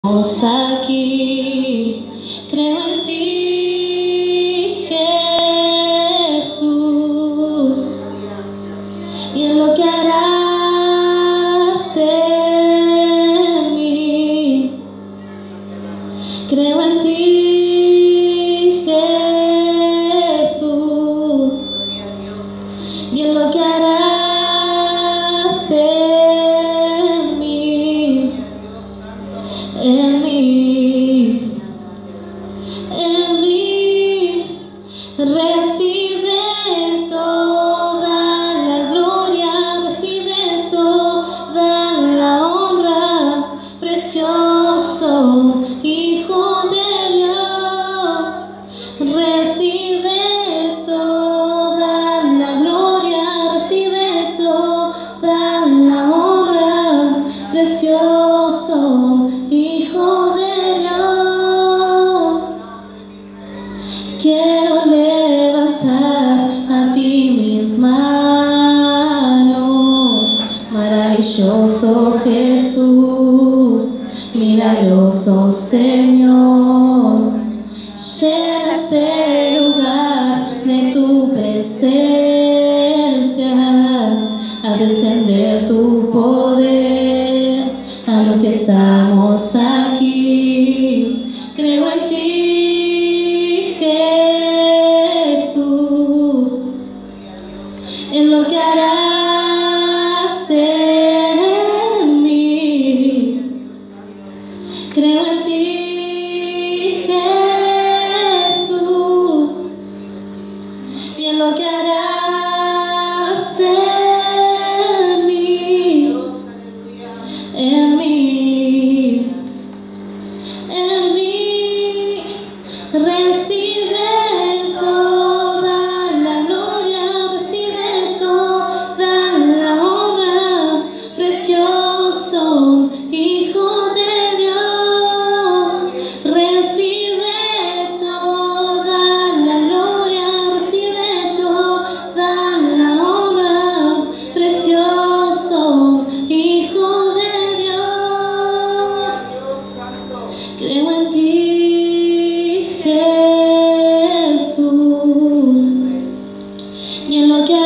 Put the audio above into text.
Estamos aquí, creo en ti, Jesús, y en lo que harás en mí. Creo en ti, Jesús, y en lo que harás en mí. En mí, recibe toda la gloria, recibe toda la honra, precioso Hijo de Dios, recibe toda la gloria, recibe toda la honra, precioso Hijo de Dios. Quiero levantar a ti mis manos, maravilloso Jesús, milagroso Señor. Llena este lugar de tu presencia, al descender tu poder, a los que estamos aquí. Creo en ti, Jesús, en lo que harás en mí. Creo en ti, Jesús, y en lo que harás en mí. En mí, recibe toda la gloria, recibe toda la honra, precioso Hijo de Dios, recibe toda la gloria, recibe toda la honra, precioso Hijo de Dios. Creo en ti, Jesús, y en lo que